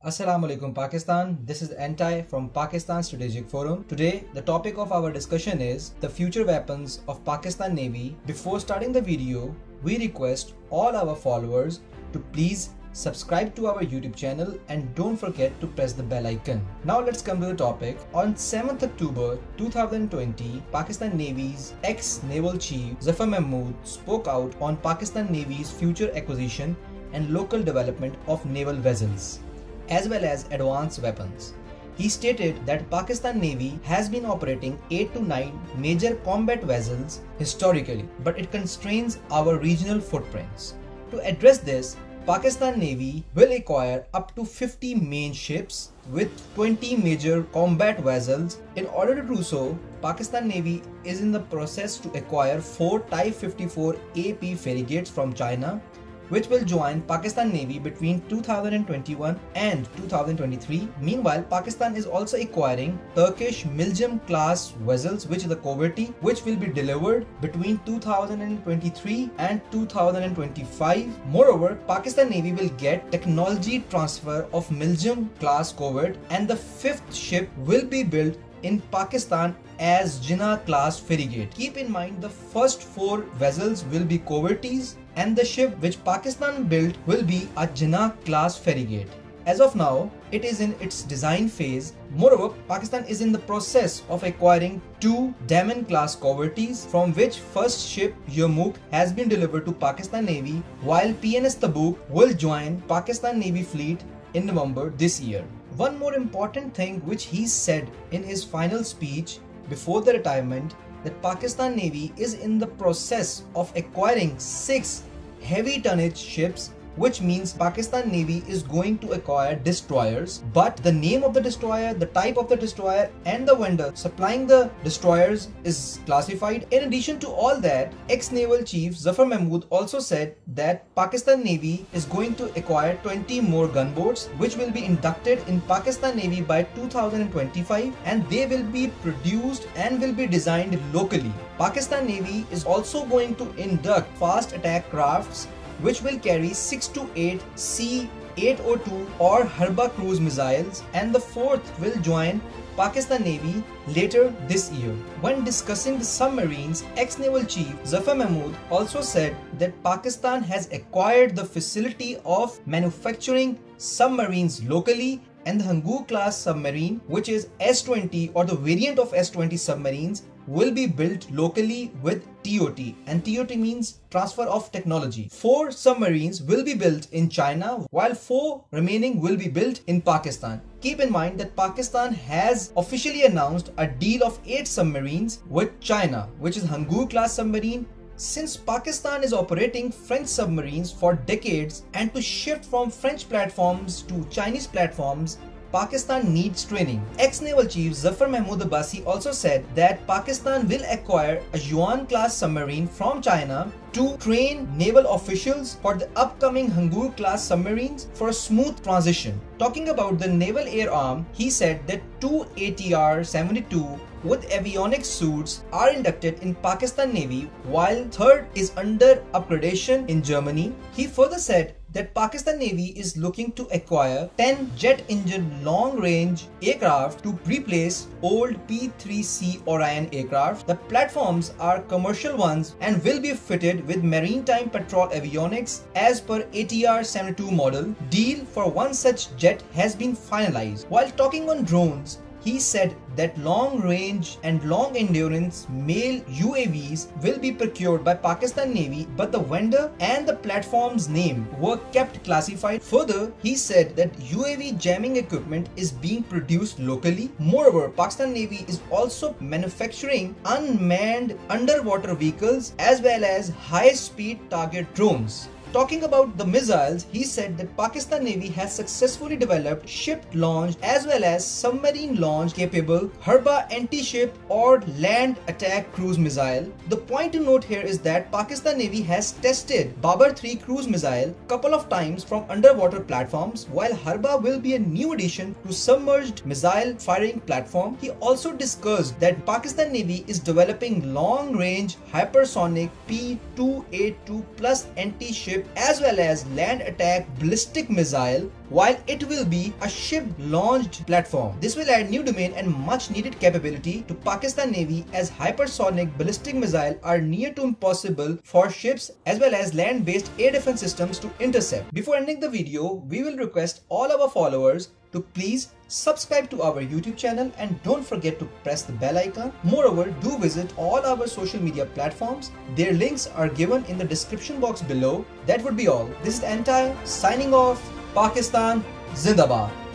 Assalamu alaikum Pakistan, this is Entai from Pakistan Strategic Forum. Today, the topic of our discussion is the future weapons of Pakistan Navy. Before starting the video, we request all our followers to please subscribe to our YouTube channel and don't forget to press the bell icon. Now let's come to the topic. On 7th October 2020, Pakistan Navy's ex-Naval Chief Zafar Mahmood spoke out on Pakistan Navy's future acquisition and local development of naval vessels, as well as advanced weapons. He stated that Pakistan Navy has been operating 8 to 9 major combat vessels historically, but it constrains our regional footprints. To address this, Pakistan Navy will acquire up to 50 main ships with 20 major combat vessels. In order to do so, Pakistan Navy is in the process to acquire 4 Type 54 AP frigates from China, which will join Pakistan Navy between 2021 and 2023. Meanwhile, Pakistan is also acquiring Turkish Milgem class vessels, which is the Koverti, which will be delivered between 2023 and 2025. Moreover, Pakistan Navy will get technology transfer of Milgem class Covert, and the 5th ship will be built in Pakistan as Jinnah class frigate. Keep in mind, the first 4 vessels will be Coverties and the ship which Pakistan built will be a Jinnah class frigate. As of now, it is in its design phase. Moreover, Pakistan is in the process of acquiring 2 Daman class Coverties, from which first ship Yarmouk has been delivered to Pakistan Navy, while PNS Tabuk will join Pakistan Navy fleet in November this year. One more important thing which he said in his final speech before the retirement, that Pakistan Navy is in the process of acquiring 6 heavy tonnage ships, which means Pakistan Navy is going to acquire destroyers, but the name of the destroyer, the type of the destroyer and the vendor supplying the destroyers is classified. In addition to all that, ex-Naval Chief Zafar Mahmood also said that Pakistan Navy is going to acquire 20 more gunboats, which will be inducted in Pakistan Navy by 2025, and they will be produced and will be designed locally. Pakistan Navy is also going to induct fast attack crafts, which will carry 6 to 8 C-802 or Harba cruise missiles, and the 4th will join Pakistan Navy later this year. When discussing the submarines, ex-Naval Chief Zafar Mahmood also said that Pakistan has acquired the facility of manufacturing submarines locally, and the Hangu class submarine, which is S-20 or the variant of S-20 submarines, will be built locally with TOT, and TOT means transfer of technology. 4 submarines will be built in China, while 4 remaining will be built in Pakistan. Keep in mind that Pakistan has officially announced a deal of 8 submarines with China, which is Hangu class submarine. Since Pakistan is operating French submarines for decades, and to shift from French platforms to Chinese platforms, Pakistan needs training. Ex-Naval Chief Zafar Mahmood Abbasi also said that Pakistan will acquire a Yuan class submarine from China to train naval officials for the upcoming Hangu class submarines for a smooth transition. Talking about the naval air arm, he said that 2 ATR-72 with avionics suits are inducted in Pakistan Navy, while 3rd is under upgradation in Germany. He further said that Pakistan Navy is looking to acquire 10 jet engine long range aircraft to replace old P-3C Orion aircraft. The platforms are commercial ones and will be fitted with maritime patrol avionics as per ATR-72 model. Deal for one such jet has been finalized. While talking on drones, he said that long range and long endurance male UAVs will be procured by Pakistan Navy, but the vendor and the platform's name were kept classified. Further, he said that UAV jamming equipment is being produced locally. Moreover, Pakistan Navy is also manufacturing unmanned underwater vehicles as well as high-speed target drones. Talking about the missiles, he said that Pakistan Navy has successfully developed ship-launched as well as submarine-launched capable Harba anti-ship or land attack cruise missile. The point to note here is that Pakistan Navy has tested Babar 3 cruise missile couple of times from underwater platforms, while Harba will be a new addition to submerged missile firing platform. He also discussed that Pakistan Navy is developing long-range hypersonic P-282 plus anti-ship as well as land attack ballistic missile while it will be a ship-launched platform. This will add new domain and much-needed capability to Pakistan Navy, as hypersonic ballistic missiles are near to impossible for ships as well as land-based air defense systems to intercept. Before ending the video, we will request all our followers to please subscribe to our YouTube channel and don't forget to press the bell icon. Moreover, do visit all our social media platforms. Their links are given in the description box below. That would be all. This is Entai signing off. Pakistan Zindabad.